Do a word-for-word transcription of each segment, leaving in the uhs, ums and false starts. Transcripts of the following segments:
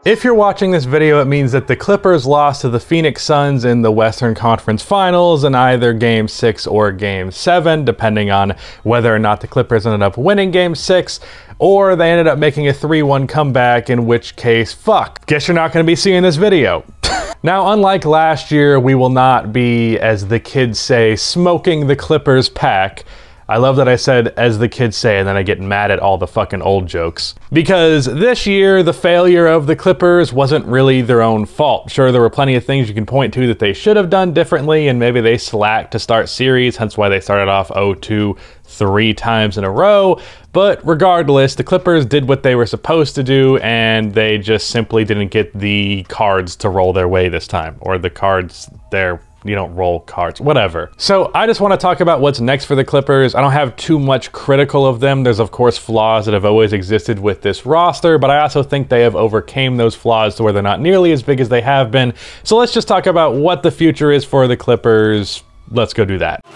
If you're watching this video, it means that the Clippers lost to the Phoenix Suns in the Western Conference Finals in either Game six or Game seven, depending on whether or not the Clippers ended up winning Game six, or they ended up making a three one comeback, in which case, fuck. Guess you're not going to be seeing this video. Now, unlike last year, we will not be, as the kids say, smoking the Clippers pack. I love that I said, as the kids say, and then I get mad at all the fucking old jokes. Because this year, the failure of the Clippers wasn't really their own fault. Sure, there were plenty of things you can point to that they should have done differently, and maybe they slacked to start series, hence why they started off oh two three times in a row. But regardless, the Clippers did what they were supposed to do, and they just simply didn't get the cards to roll their way this time. Or the cards there. You don't roll cards, whatever. So I just want to talk about what's next for the Clippers. I don't have too much critical of them. There's of course flaws that have always existed with this roster, but I also think they have overcame those flaws to where they're not nearly as big as they have been. So let's just talk about what the future is for the Clippers. Let's go do that.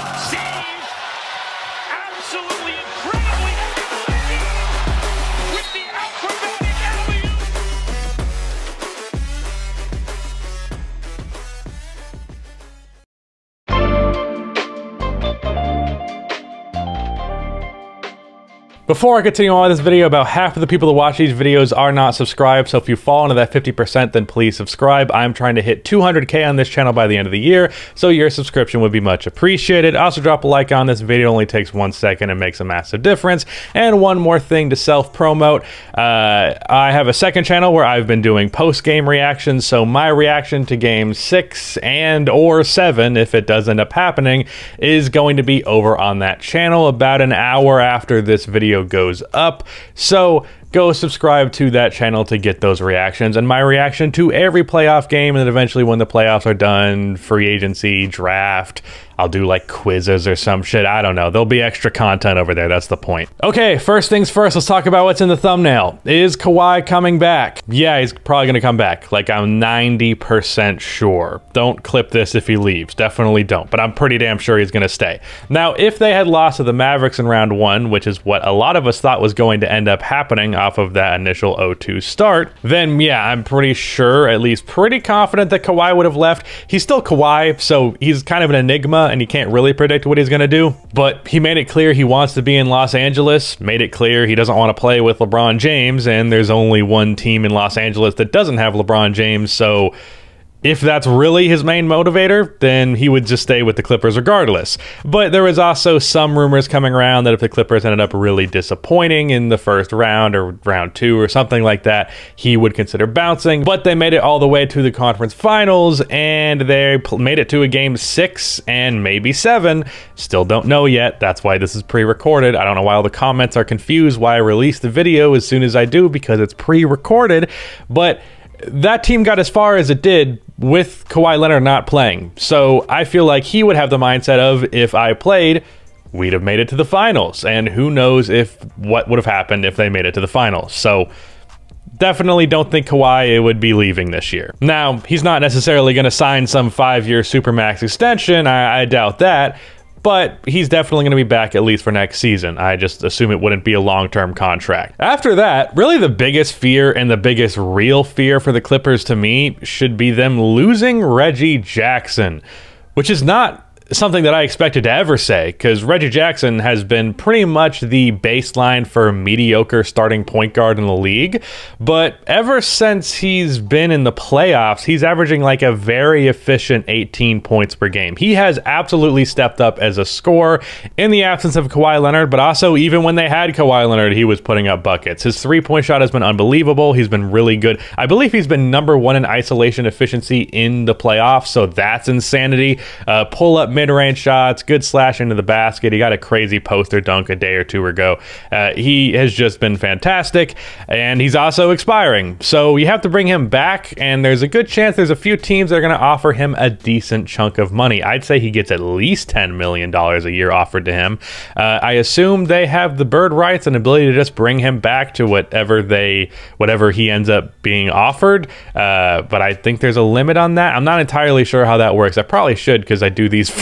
Before I continue on with this video, about half of the people that watch these videos are not subscribed, so if you fall into that fifty percent, then please subscribe. I'm trying to hit two hundred K on this channel by the end of the year, so your subscription would be much appreciated. Also, drop a like on this video. It only takes one second and makes a massive difference. And one more thing to self-promote. Uh, I have a second channel where I've been doing post-game reactions, so my reaction to Game six and or seven, if it does end up happening, is going to be over on that channel about an hour after this video goes up. So go subscribe to that channel to get those reactions and my reaction to every playoff game, and then eventually when the playoffs are done, free agency, draft, I'll do like quizzes or some shit. I don't know. There'll be extra content over there. That's the point. Okay, first things first, let's talk about what's in the thumbnail. Is Kawhi coming back? Yeah, he's probably going to come back. Like, I'm ninety percent sure. Don't clip this if he leaves. Definitely don't. But I'm pretty damn sure he's going to stay. Now, if they had lost to the Mavericks in round one, which is what a lot of us thought was going to end up happening off of that initial oh two start, then yeah, I'm pretty sure, at least pretty confident that Kawhi would have left. He's still Kawhi, so he's kind of an enigma, and you can't really predict what he's going to do, but he made it clear he wants to be in Los Angeles, made it clear he doesn't want to play with LeBron James, and there's only one team in Los Angeles that doesn't have LeBron James, so if that's really his main motivator, then he would just stay with the Clippers regardless. But there was also some rumors coming around that if the Clippers ended up really disappointing in the first round or round two or something like that, he would consider bouncing. But they made it all the way to the conference finals, and they made it to a game six and maybe seven. Still don't know yet. That's why this is pre-recorded. I don't know why all the comments are confused why I release the video as soon as I do, because it's pre-recorded. But that team got as far as it did with Kawhi Leonard not playing. So I feel like he would have the mindset of, if I played, we'd have made it to the finals. And who knows if what would have happened if they made it to the finals. So definitely don't think Kawhi would be leaving this year. Now, he's not necessarily going to sign some five-year Supermax extension. I, I doubt that. But he's definitely going to be back at least for next season. I just assume it wouldn't be a long-term contract. After that, really the biggest fear and the biggest real fear for the Clippers to me should be them losing Reggie Jackson, which is not something that I expected to ever say, because Reggie Jackson has been pretty much the baseline for mediocre starting point guard in the league. But ever since he's been in the playoffs, he's averaging like a very efficient eighteen points per game. He has absolutely stepped up as a scorer in the absence of Kawhi Leonard, but also even when they had Kawhi Leonard, he was putting up buckets. His three-point shot has been unbelievable. He's been really good. I believe he's been number one in isolation efficiency in the playoffs, so that's insanity. Uh, pull-up mid-range shots, good slash into the basket. He got a crazy poster dunk a day or two ago. Uh, he has just been fantastic, and he's also expiring. So you have to bring him back, and there's a good chance there's a few teams that are going to offer him a decent chunk of money. I'd say he gets at least ten million dollars a year offered to him. Uh, I assume they have the bird rights and ability to just bring him back to whatever they, whatever he ends up being offered. Uh, but I think there's a limit on that. I'm not entirely sure how that works. I probably should, because I do these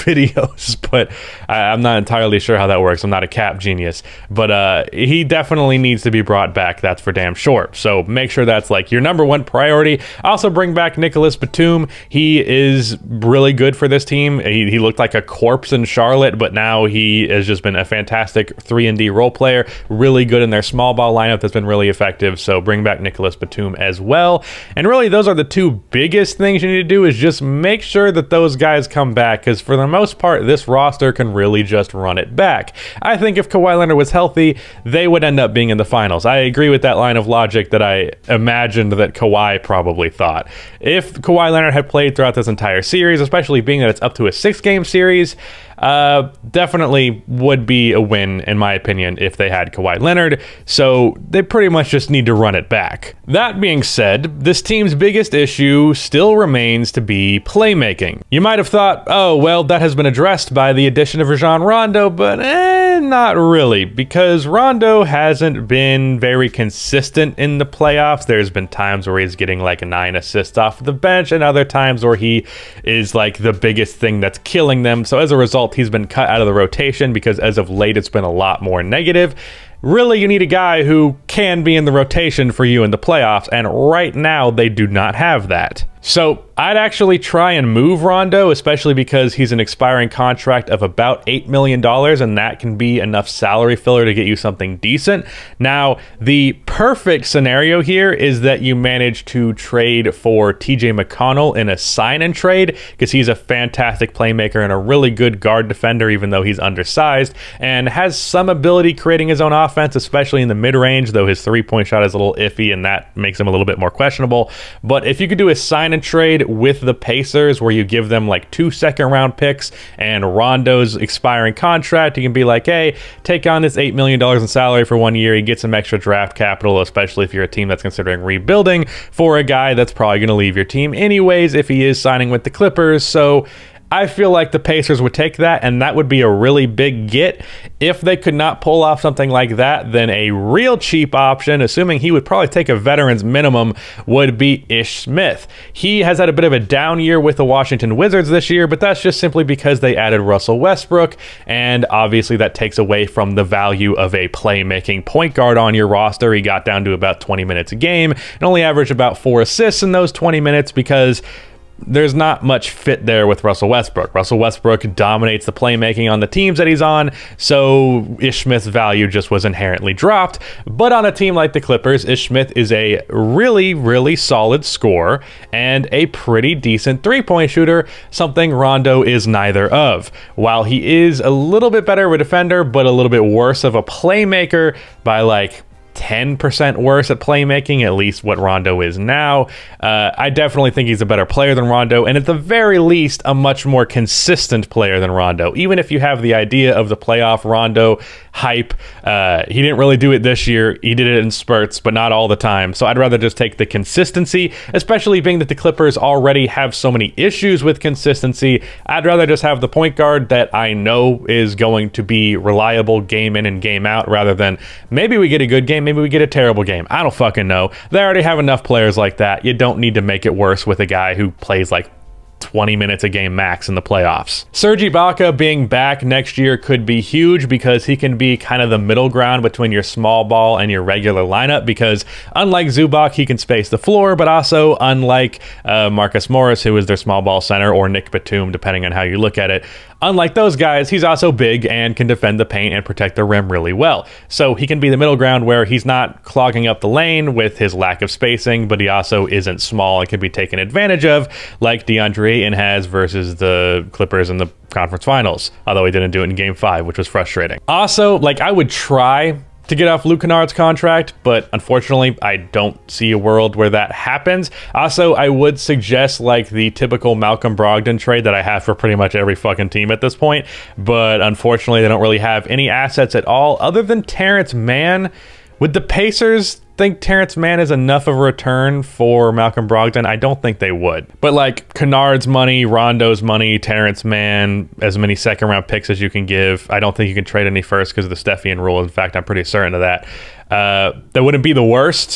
videos, but I, I'm not entirely sure how that works. I'm not a cap genius, but uh, he definitely needs to be brought back. That's for damn sure. So make sure that's like your number one priority. Also bring back Nicholas Batum. He is really good for this team. He, he looked like a corpse in Charlotte, but now he has just been a fantastic three and D role player, really good in their small ball lineup that's been really effective. So bring back Nicholas Batum as well. And really, those are the two biggest things you need to do, is just make sure that those guys come back, because for the most part, this roster can really just run it back. I think if Kawhi Leonard was healthy, they would end up being in the finals. I agree with that line of logic that I imagined that Kawhi probably thought. If Kawhi Leonard had played throughout this entire series, especially being that it's up to a six-game series, Uh, definitely would be a win, in my opinion, if they had Kawhi Leonard. So they pretty much just need to run it back. That being said, this team's biggest issue still remains to be playmaking. You might have thought, oh, well, that has been addressed by the addition of Rajon Rondo, but eh, not really, because Rondo hasn't been very consistent in the playoffs. There's been times where he's getting like nine assists off the bench, and other times where he is like the biggest thing that's killing them. So as a result, he's been cut out of the rotation, because as of late, it's been a lot more negative. Really, you need a guy who can be in the rotation for you in the playoffs, and right now, they do not have that. So I'd actually try and move Rondo, especially because he's an expiring contract of about eight million dollars, and that can be enough salary filler to get you something decent. Now, the perfect scenario here is that you manage to trade for T J McConnell in a sign-and trade, because he's a fantastic playmaker and a really good guard defender, even though he's undersized, and has some ability creating his own offense, especially in the mid-range, though his three-point shot is a little iffy, and that makes him a little bit more questionable. But if you could do a sign and trade with the Pacers, where you give them like two second round picks and Rondo's expiring contract, you can be like, hey, take on this eight million dollars in salary for one year. You get some extra draft capital, especially if you're a team that's considering rebuilding, for a guy that's probably going to leave your team anyways if he is signing with the Clippers. So I feel like the Pacers would take that, and that would be a really big get. If they could not pull off something like that, then a real cheap option, assuming he would probably take a veteran's minimum, would be Ish Smith. He has had a bit of a down year with the Washington Wizards this year, but that's just simply because they added Russell Westbrook, and obviously that takes away from the value of a playmaking point guard on your roster. He got down to about twenty minutes a game and only averaged about four assists in those twenty minutes, because there's not much fit there with Russell Westbrook. Russell Westbrook dominates the playmaking on the teams that he's on, so Ish Smith's value just was inherently dropped. But on a team like the Clippers, Ish Smith is a really, really solid scorer and a pretty decent three-point shooter, something Rondo is neither of. While he is a little bit better of a defender, but a little bit worse of a playmaker by like ten percent worse at playmaking, at least what Rondo is now. Uh, I definitely think he's a better player than Rondo, and at the very least, a much more consistent player than Rondo. Even if you have the idea of the playoff Rondo hype, uh, he didn't really do it this year. He did it in spurts, but not all the time. So I'd rather just take the consistency, especially being that the Clippers already have so many issues with consistency. I'd rather just have the point guard that I know is going to be reliable game in and game out, rather than maybe we get a good game, maybe we get a terrible game. I don't fucking know. They already have enough players like that. You don't need to make it worse with a guy who plays like twenty minutes a game max in the playoffs. Serge Ibaka being back next year could be huge, because he can be kind of the middle ground between your small ball and your regular lineup, because unlike Zubac, he can space the floor, but also unlike uh, Marcus Morris, who is their small ball center, or Nick Batum, depending on how you look at it, unlike those guys, he's also big and can defend the paint and protect the rim really well. So he can be the middle ground where he's not clogging up the lane with his lack of spacing, but he also isn't small and can be taken advantage of, like DeAndre Ayton has versus the Clippers in the conference finals, although he didn't do it in game five, which was frustrating. Also, like, I would try to get off Luke Kennard's contract, but unfortunately, I don't see a world where that happens. Also, I would suggest like the typical Malcolm Brogdon trade that I have for pretty much every fucking team at this point, but unfortunately, they don't really have any assets at all other than Terrence Mann. Would the Pacers think Terrence Mann is enough of a return for Malcolm Brogdon? I don't think they would. But like Kennard's money, Rondo's money, Terrence Mann, as many second round picks as you can give. I don't think you can trade any first because of the Stepien rule. In fact, I'm pretty certain of that. Uh, that wouldn't be the worst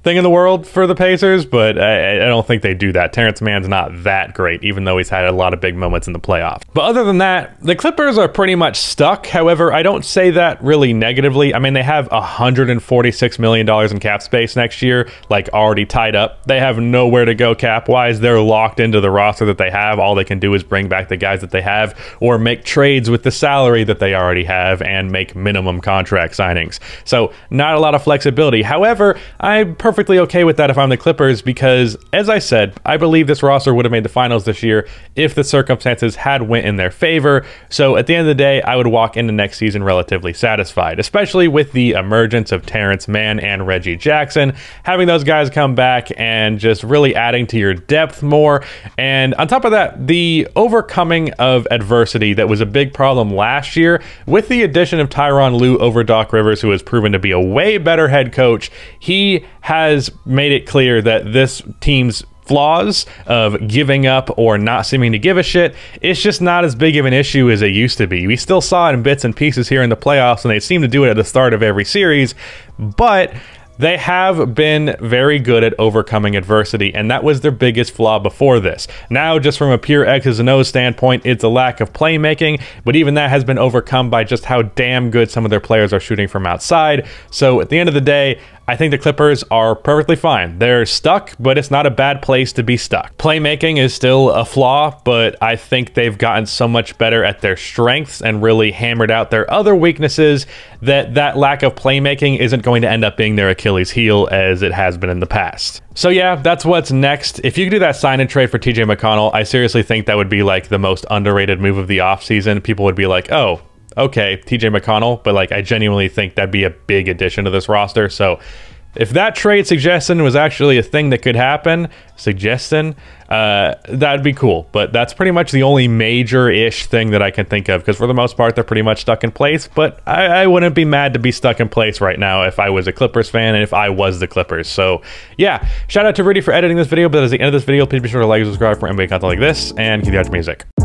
thing in the world for the Pacers, but I, I don't think they do that. Terrence Mann's not that great, even though he's had a lot of big moments in the playoffs. But other than that, the Clippers are pretty much stuck. However, I don't say that really negatively. I mean, they have one hundred forty-six million dollars in cap space next year, like already tied up. They have nowhere to go cap-wise. They're locked into the roster that they have. All they can do is bring back the guys that they have or make trades with the salary that they already have and make minimum contract signings. So not a lot of flexibility. However, I'm perfectly okay with that if I'm the Clippers because, as I said, I believe this roster would have made the finals this year if the circumstances had went in their favor. So at the end of the day, I would walk into next season relatively satisfied, especially with the emergence of Terrence Mann and Reggie Jackson. Having those guys come back and just really adding to your depth more. And on top of that, the overcoming of adversity that was a big problem last year with the addition of Tyronn Lue over Doc Rivers, who has proven to be a way better head coach. He has made it clear that this team's flaws of giving up or not seeming to give a shit, it's just not as big of an issue as it used to be. We still saw it in bits and pieces here in the playoffs, and they seem to do it at the start of every series, but they have been very good at overcoming adversity, and that was their biggest flaw before this. Now, just from a pure X's and O's standpoint, it's a lack of playmaking, but even that has been overcome by just how damn good some of their players are shooting from outside. So at the end of the day, I think the Clippers are perfectly fine. They're stuck, but it's not a bad place to be stuck. Playmaking is still a flaw, but I think they've gotten so much better at their strengths and really hammered out their other weaknesses that that lack of playmaking isn't going to end up being their Achilles heel as it has been in the past. So yeah, that's what's next. If you could do that sign and trade for T J McConnell, I seriously think that would be like the most underrated move of the offseason. People would be like, oh, okay, T J McConnell, but like I genuinely think that'd be a big addition to this roster. So if that trade suggestion was actually a thing that could happen, suggestion, uh, that'd be cool. But that's pretty much the only major-ish thing that I can think of, because for the most part, they're pretty much stuck in place. But I, I wouldn't be mad to be stuck in place right now if I was a Clippers fan and if I was the Clippers. So yeah, shout out to Rudy for editing this video. But at the end of this video, please be sure to like and subscribe for N B A content like this, and keep the music.